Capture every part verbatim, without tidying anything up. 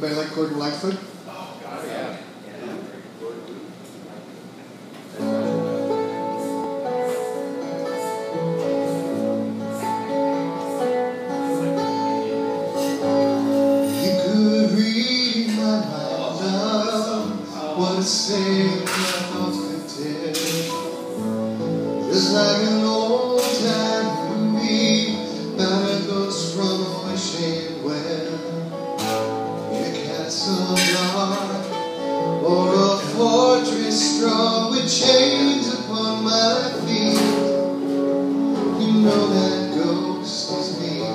Anybody like Gordon Lightfoot? Oh, God, yeah. You could read my mind, love, what a saying my thoughts could tell. Just like an old time movie about a ghost from a wishing well. Castle dark, or a fortress strong with chains upon my feet. You know that ghost is me.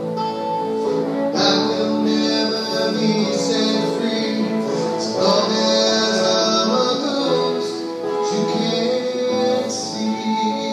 I will never be set free as long as I'm a ghost you can't see.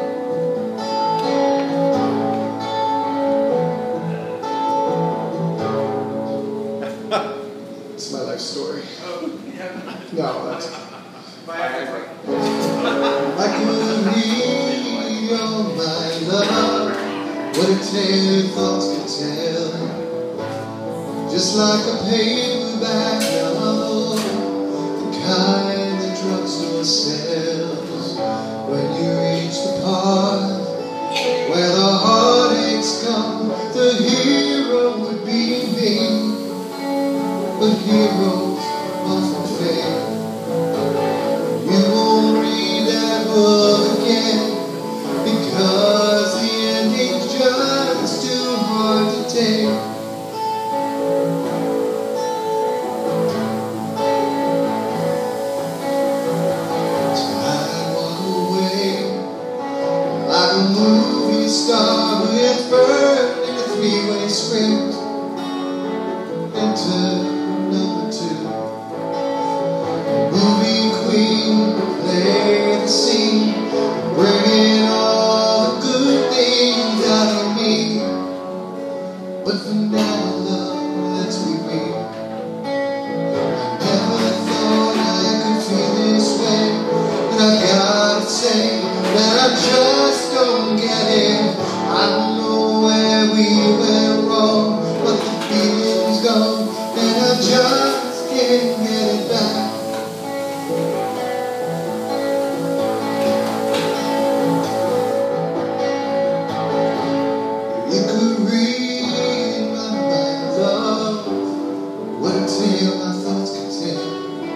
It's my life story. Oh, yeah. No, that's... Viagra. I could read all my love, what a tale your thoughts could tell. Just like a paperback novel, the kind that drugstore sells. When you reach the part where the heartaches come, the hero would be me. But heroes often fail. You won't read that book again because the ending's just too hard to take. So I walk away like a movie star who gets burned in a three-way script. Enter number two. Movie queen, play the scene, bringing all the good things out of me. But for now, love, let's be real. I never thought I could feel this way, but I gotta say that I just don't get it. I don't know where we went wrong, but the feeling's gone, and I just can't get it back. You could read my mind, love, what a tale my thoughts could tell.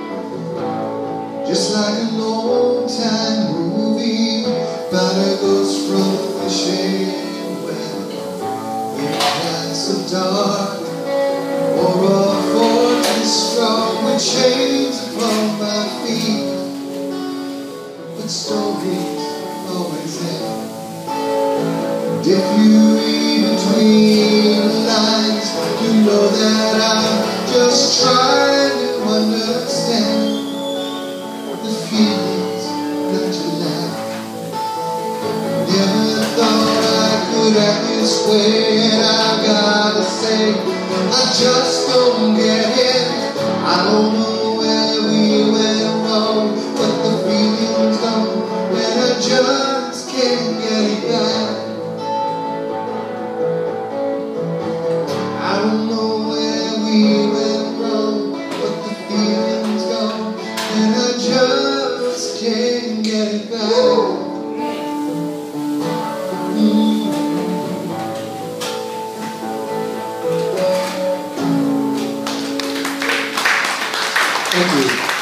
Just like an old time movie about a ghost from a wishing well. In a castle dark, or a fortress strong with chains upon my feet. But stories always end. And if you read between the lines, you know that I'm just trying to understand the feelings that you like. Never thought I could act this way, and I gotta say I just don't get it. I don't know where we went wrong, but the feeling's gone, and I just can't get it back. I don't know where we went wrong, but the feeling's gone, and I just can't get it back. Mm. Thank you.